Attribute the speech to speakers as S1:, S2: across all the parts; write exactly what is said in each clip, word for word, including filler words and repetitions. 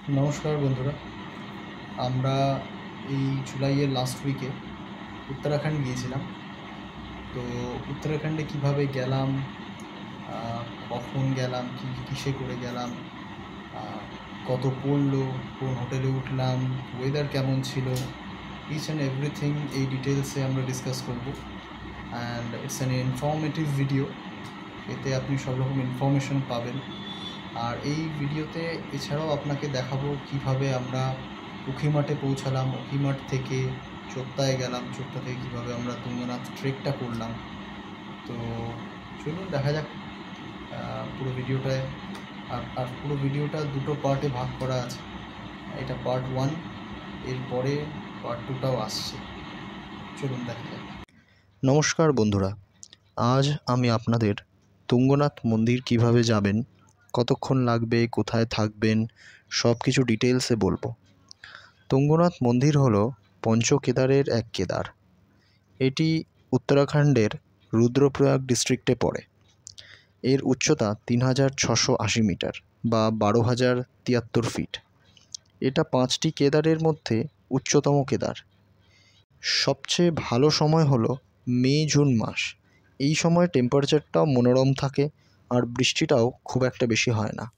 S1: নমস্কার বন্ধুরা, আমরা এই জুলাইয়ের লাস্ট উইকে উত্তরাখণ্ড গিয়েছিলাম। তো উত্তরাখণ্ডে কিভাবে গেলাম, কখন গেলাম, কী কিসে করে গেলাম, কত পড়লো, কোন হোটেলে উঠলাম, ওয়েদার কেমন ছিল, ইচ অ্যান্ড এভরিথিং এই ডিটেলসে আমরা ডিসকাস করব। And it's an informative video, এতে আপনি সব রকম ইনফরমেশন পাবেন। আর এই ভিডিওতে এছাড়াও আপনাকে দেখাবো কিভাবে আমরা উখিমাঠে পৌঁছালাম, উখিমাঠ থেকে চোপ্তায় গেলাম, চোপ্তা থেকে কীভাবে আমরা তুঙ্গনাথ ট্রেকটা করলাম। তো চলুন দেখা যাক পুরো ভিডিওটায়। আর আর পুরো ভিডিওটা দুটো পার্টে ভাগ করা আছে। এটা পার্ট ওয়ান, এরপরে পার্ট টুটাও আসছে। চলুন দেখা যাক।
S2: নমস্কার বন্ধুরা, আজ আমি আপনাদের তুঙ্গনাথ মন্দির কিভাবে যাবেন, কতক্ষণ লাগবে, কোথায় থাকবেন, সব কিছু ডিটেলসে বলবো। তুঙ্গনাথ মন্দির হলো পঞ্চকেদারের এক কেদার। এটি উত্তরাখণ্ডের রুদ্রপ্রয়াগ ডিস্ট্রিক্টে পড়ে। এর উচ্চতা তিন হাজার ছশো আশি মিটার বা বারো হাজার তিয়াত্তর ফিট। এটা পাঁচটি কেদারের মধ্যে উচ্চতম কেদার। সবচেয়ে ভালো সময় হলো মে জুন মাস। এই সময় টেম্পারেচারটাও মনোরম থাকে আর বৃষ্টিটাও খুব একটা বেশি হয় না।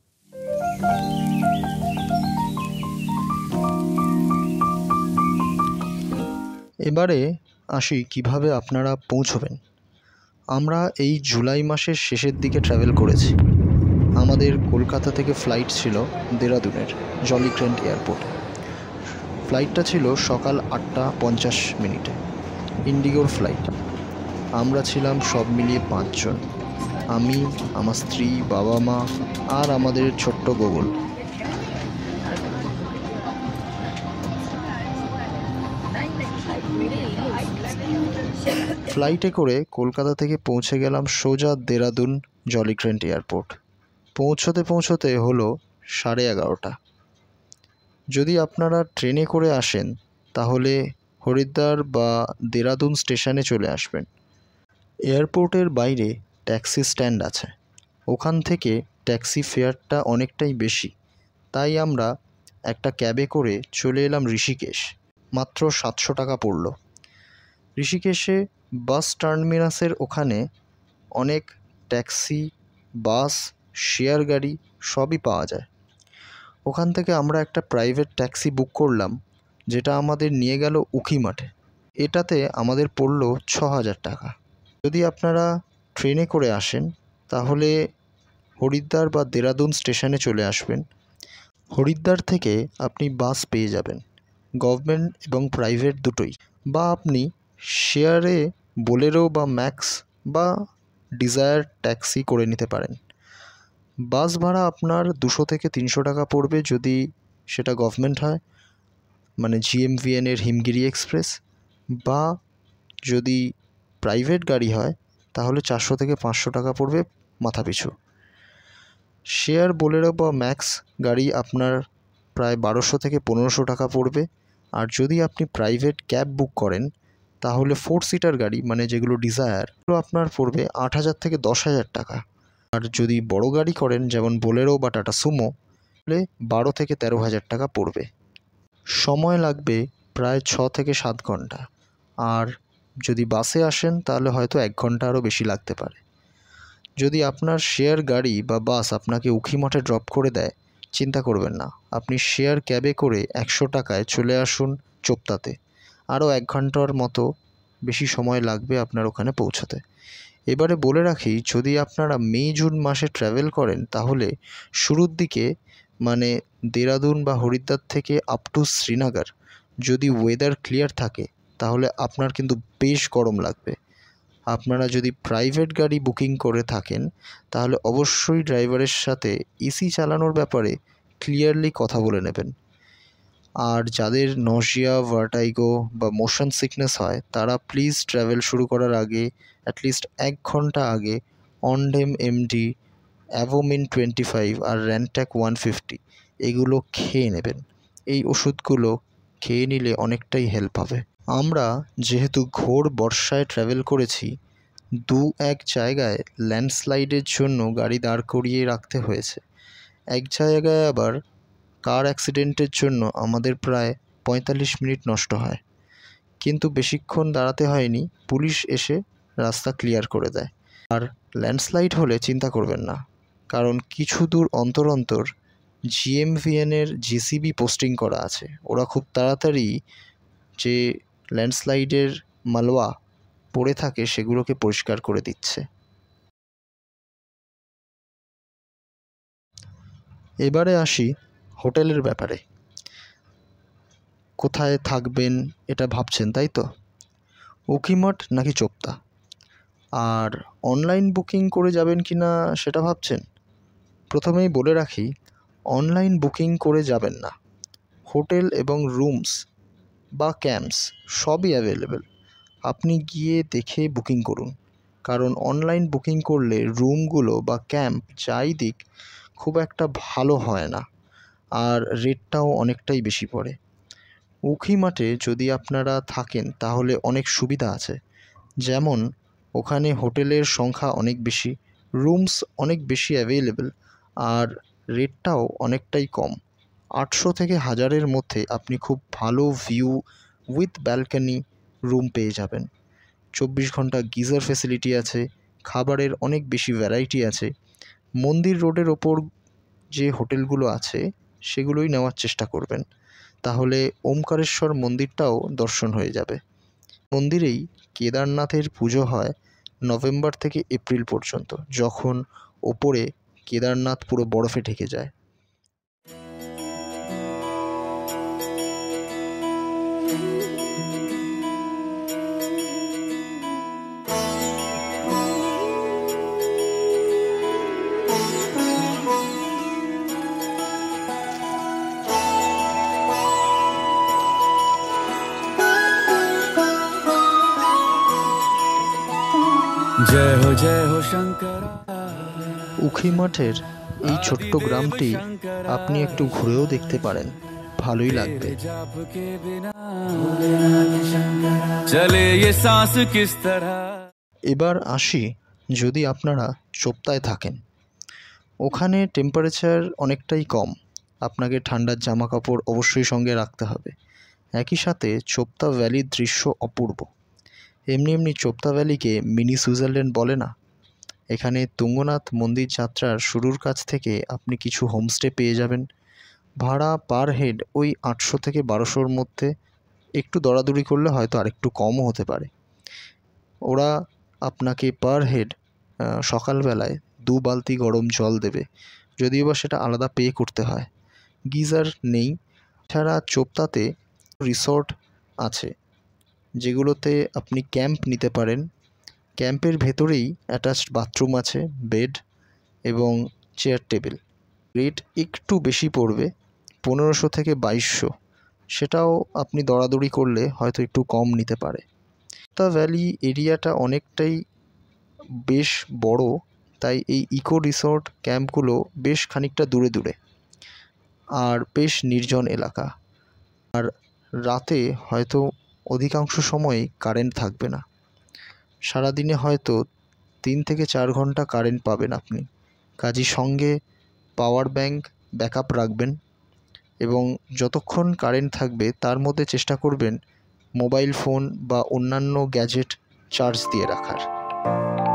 S2: এবারে আসি কিভাবে আপনারা পৌঁছবেন। আমরা এই জুলাই মাসের শেষের দিকে ট্র্যাভেল করেছি। আমাদের কলকাতা থেকে ফ্লাইট ছিল দেরাদুনের জলিক্রেন্ট এয়ারপোর্টে। ফ্লাইটটা ছিল সকাল আটটা পঞ্চাশ মিনিটে, ইন্ডিগোর ফ্লাইট। আমরা ছিলাম সব মিলিয়ে পাঁচজন, আমি, আমার স্ত্রী, বাবা মা আর আমাদের ছোট্ট গোগল। ফ্লাইটে করে কলকাতা থেকে পৌঁছে গেলাম সোজা দেরাদুন জলিক্রেন্ট এয়ারপোর্ট। পৌঁছতে পৌঁছতে হলো সাড়ে এগারোটা। যদি আপনারা ট্রেনে করে আসেন তাহলে হরিদ্বার বা দেরাদুন স্টেশনে চলে আসবেন। এয়ারপোর্টের বাইরে ট্যাক্সি স্ট্যান্ড আছে, ওখান থেকে ট্যাক্সি ফেয়ারটা অনেকটাই বেশি, তাই আমরা একটা ক্যাবে করে চলে এলাম ঋষিকেশ। মাত্র সাতশো টাকা পড়ল। ঋষিকেশে বাস টার্মিনাসের ওখানে অনেক ট্যাক্সি, বাস, শেয়ার গাড়ি সবই পাওয়া যায়। ওখান থেকে আমরা একটা প্রাইভেট ট্যাক্সি বুক করলাম, যেটা আমাদের নিয়ে গেল উখিমাঠে। এটাতে আমাদের পড়ল ছ হাজার টাকা। যদি আপনারা ট্রেনে করে আসেন তাহলে হরিদ্বার বা দেরাদুন স্টেশনে চলে আসবেন। হরিদ্বার থেকে আপনি বাস পেয়ে যাবেন, গভর্নমেন্ট এবং প্রাইভেট দুটোই। বা আপনি শেয়ারে বোলেরো বা ম্যাক্স বা ডিজায়ার ট্যাক্সি করে নিতে পারেন। বাস ভাড়া আপনার দুশো থেকে তিনশো টাকা পড়বে যদি সেটা গভর্নমেন্ট হয়, মানে জিএমভিএনের হিমগিরি এক্সপ্রেস। বা যদি প্রাইভেট গাড়ি হয় তাহলে চারশো থেকে পাঁচশো টাকা পড়বে মাথাপিছু। শেয়ার বোলেরো বা ম্যাক্স গাড়ি আপনার প্রায় বারোশো থেকে পনেরোশো টাকা পড়বে। আর যদি আপনি প্রাইভেট ক্যাব বুক করেন তাহলে ফোর সিটার গাড়ি, মানে যেগুলো ডিজায়ার, আপনার পড়বে আট হাজার থেকে দশ হাজার টাকা। আর যদি বড় গাড়ি করেন যেমন বোলেরো বা টাটা সুমো, তাহলে বারো থেকে তেরো হাজার টাকা পড়বে। সময় লাগবে প্রায় ছ থেকে সাত ঘন্টা। আর যদি বাসে আসেন তাহলে হয়তো এক ঘন্টা আরও বেশি লাগতে পারে। যদি আপনার শেয়ার গাড়ি বা বাস আপনাকে উখিমঠে ড্রপ করে দেয়, চিন্তা করবেন না, আপনি শেয়ার ক্যাবে করে একশো টাকায় চলে আসুন চোপ্তাতে। আরও এক ঘন্টার মতো বেশি সময় লাগবে আপনার ওখানে পৌঁছতে। এবারে বলে রাখি, যদি আপনারা মে জুন মাসে ট্র্যাভেল করেন তাহলে শুরুর দিকে, মানে দেরাদুন বা হরিদ্বার থেকে আপ টু শ্রীনগর, যদি ওয়েদার ক্লিয়ার থাকে তাহলে আপনার কিন্তু বেশ গরম লাগবে। আপনারা যদি প্রাইভেট গাড়ি বুকিং করে থাকেন তাহলে অবশ্যই ড্রাইভারের সাথে এসি চালানোর ব্যাপারে ক্লিয়ারলি কথা বলে নেবেন। আর যাদের নজিয়া, ভার্টাইগো বা মোশন সিকনেস হয় তারা প্লিজ ট্র্যাভেল শুরু করার আগে অ্যাটলিস্ট এক ঘন্টা আগে Ondem MD, Avomine twenty five আর র্যানট্যাক ওয়ান ফিফটি এগুলো খেয়ে নেবেন। এই ওষুধগুলো খেয়ে নিলে অনেকটাই হেল্প হবে। আমরা যেহেতু ঘোর বর্ষায় ট্র্যাভেল করেছি, দু এক জায়গায় ল্যান্ডস্লাইডের জন্য গাড়ি দাঁড় করিয়ে রাখতে হয়েছে। এক জায়গায় আবার কার অ্যাক্সিডেন্টের জন্য আমাদের প্রায় পঁয়তাল্লিশ মিনিট নষ্ট হয়, কিন্তু বেশিক্ষণ দাঁড়াতে হয়নি, পুলিশ এসে রাস্তা ক্লিয়ার করে দেয়। আর ল্যান্ডস্লাইড হলে চিন্তা করবেন না, কারণ কিছু দূর অন্তর অন্তর জিএমভিএনের জেসিবি পোস্টিং করা আছে। ওরা খুব তাড়াতাড়ি যে ল্যান্ডস্লাইডের মালওয়া পড়ে থাকে সেগুলোকে পরিষ্কার করে দিচ্ছে। এবারে আসি হোটেলের ব্যাপারে। কোথায় থাকবেন এটা ভাবছেন, তাই তো? উখিমঠ নাকি চোপতা? আর অনলাইন বুকিং করে যাবেন কি না সেটা ভাবছেন? প্রথমেই বলে রাখি, অনলাইন বুকিং করে যাবেন না। হোটেল এবং রুমস বা ক্যাম্পস সবই অ্যাভেলেবেল। আপনি গিয়ে দেখে বুকিং করুন, কারণ অনলাইন বুকিং করলে রুমগুলো বা ক্যাম্প যাই দিক খুব একটা ভালো হয় না, আর রেটটাও অনেকটাই বেশি পড়ে। উখিমাঠে যদি আপনারা থাকেন তাহলে অনেক সুবিধা আছে, যেমন ওখানে হোটেলের সংখ্যা অনেক বেশি, রুমস অনেক বেশি অ্যাভেলেবেল, আর রেটটাও অনেকটাই কম। আটশো থেকে হাজারের মধ্যে আপনি খুব ভালো ভিউ উইথ ব্যালকনি রুম পেয়ে যাবেন। চব্বিশ ঘন্টা গিজার ফেসিলিটি আছে, খাবারের অনেক বেশি ভ্যারাইটি আছে। মন্দির রোডের ওপর যে হোটেলগুলো আছে সেগুলোই নেওয়ার চেষ্টা করবেন, তাহলে ওমকারেশ্বর মন্দিরটাও দর্শন হয়ে যাবে। মন্দিরেই কেদারনাথের পুজো হয় নভেম্বর থেকে এপ্রিল পর্যন্ত, যখন ওপরে কেদারনাথ পুরো বরফে ঢেকে যায়।
S3: জয় হো জয় হো শঙ্কর।
S2: উখিমঠের এই ছোট্ট গ্রামটি আপনি একটু ঘুরেও দেখতে পারেন, ভালোই লাগবে। এবার আসি, যদি আপনারা চোপতায় থাকেন, ওখানে টেম্পারেচার অনেকটাই কম, আপনাকে ঠান্ডার জামা কাপড় অবশ্যই সঙ্গে রাখতে হবে। একই সাথে চোপতা ভ্যালির দৃশ্য অপূর্ব। এমনি এমনি চোপতা ভ্যালিকে মিনি সুইজারল্যান্ড বলে না। এখানে তুঙ্গনাথ মন্দির যাত্রার শুরুর কাছ থেকে আপনি কিছু হোমস্টে পেয়ে যাবেন। ভাড়া পার হেড ওই আটশো থেকে বারোশোর মধ্যে, একটু দরাদরি করলে হয়তো আরেকটু কমও হতে পারে। ওরা আপনাকে পার হেড সকালবেলায় দু বালতি গরম জল দেবে, যদিও বা সেটা আলাদা পে করতে হয়। গিজার নেই। ছাড়া চোপতাতে রিসর্ট আছে যেগুলোতে আপনি ক্যাম্প নিতে পারেন। ক্যাম্পের ভেতরেই অ্যাটাচড বাথরুম আছে, বেড এবং চেয়ার টেবিল। রেট একটু বেশি পড়বে, পনেরোশো থেকে বাইশশো। সেটাও আপনি দরাদরি করলে হয়তো একটু কম নিতে পারে। চোপতা ভ্যালি এরিয়াটা অনেকটাই বেশ বড়, তাই এই ইকো রিসর্ট ক্যাম্পগুলো বেশ খানিকটা দূরে দূরে আর বেশ নির্জন এলাকা। আর রাতে হয়তো অধিকাংশ সময়ই কারেন্ট থাকবে না। সারাদিনে হয়তো তিন থেকে চার ঘন্টা কারেন্ট পাবেন আপনি। কাজেই সঙ্গে পাওয়ার ব্যাংক ব্যাকআপ রাখবেন, এবং যতক্ষণ কারেন্ট থাকবে তার মধ্যে চেষ্টা করবেন মোবাইল ফোন বা অন্যান্য গ্যাজেট চার্জ দিয়ে রাখার।